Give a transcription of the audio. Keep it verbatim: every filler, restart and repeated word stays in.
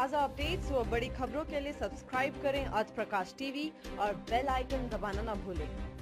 ताज़ा अपडेट्स व बड़ी खबरों के लिए सब्सक्राइब करें आज प्रकाश टीवी और बेल आइकन दबाना न भूलें।